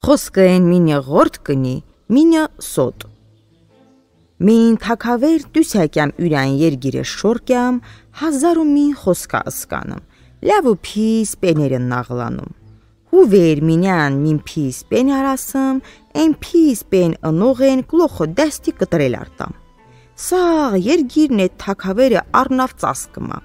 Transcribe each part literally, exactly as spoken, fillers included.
Խոսքը են մինը ղորդ կնի, մինը սոտ։ Մին թակավեր դուսյակյամ յուրան երգիրը շորկյամ, հազարու մին խոսկա ըսկանում, լավու պիս պեներն նաղլանում։ Հուվեր մինյան մին պիս պեն արասım, են պիս պեն ընող են կլոխո դեստի կտրել արտամ։ Սաղ երգիրն է թակավերը առնավ ծասկմա։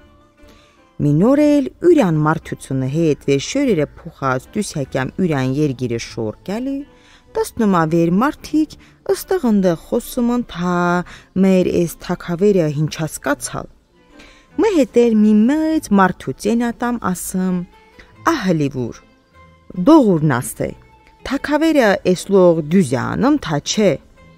Մինորել յուրան մարդությունը հետ վեր շորերը փոխած դուսյակյամ յուրան երգիրը շորկյալի, տասնումա վեր մարդիկ ըստղնդը խոսումն թա մեր էս թակավերը հինչասկացալ։ Մը հետեր մի մեծ մարդուծեն ատամ ասım, ահլիվուր, դողուրն ասե, թակավերը էսլող դյուզյանım թա չէ։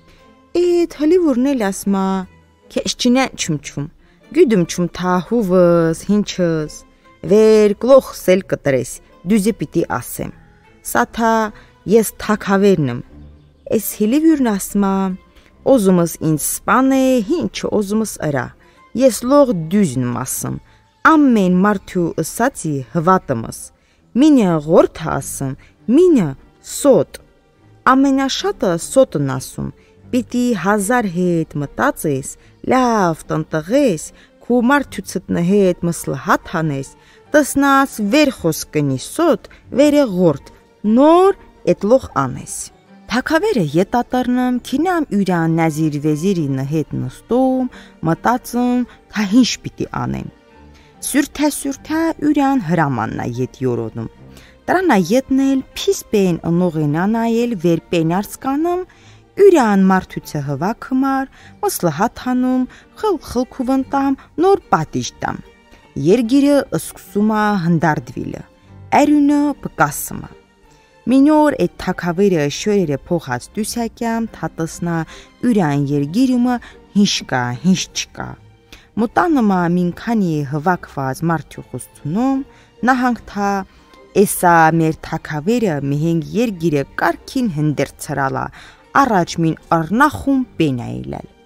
Էդ հլիվուրն էլ ասմա, կեշ չինեն չումչում, գյուդում չում թա հուվս, հինչս, վեր կլող սել կտրես, դյուզի պիտի ասեմ, սա թա ես թակավերնım, էս հլիվուրն ասմա, օզումս ինձ սպան է, հինչ օզումս ыրա, ես լող դյուզնım ասım, ամեն մարդու ըսացի հվատımս, մինը ղորդ ասım, մինը սոտ, ամենաշատը սոտն ասում, պիտի հազար հետ մտածես, լավ տնտղես, քու մարդուցըտնը հետ մսլհատ հանես, տսնաս վեր խոսկնի սոտ, վերը ղորդ, նոր էտլող անես։ Թակավերը ետատարնım, քինամ յուրան նազիր վեզիրինը հետ նստում, մտածում, թա հինչ պիտի անեմ։ Սյուրթա-սյուրթա յուրան հրամաննա ետ յորոնում։ Տրանա ետնել պիս պեն ընողեն անայել վեր պեն արսկանım, յուրան մարդուցը հվակմար, մսլհատ հանում, խլխլքուվնտամ, նոր պատիժտամ։ Երգիրը ըսկսումա հնդարդվիլը, әрյունը պկասımա։ Մինոր էդ թակավերը շորերը փոխած դուսյակյամ թատսնա յուրան երգիրումը հինչկա, հինչ չկա։ Մտանմա մինքանի հվակված մարդու խոստունում, նահանք թա էսա մեր թակավերը մեհենք երգիրը կարքին հնդեր ծրալա, առաջ մին առնախում պենայելել։